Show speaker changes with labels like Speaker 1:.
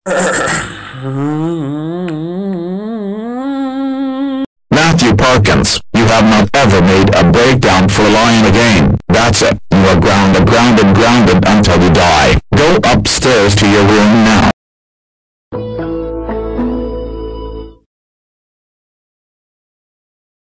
Speaker 1: Matthew Parkins, you have not ever made a breakdown for Lyon again. That's it. You are grounded until you die. Go upstairs to your room now.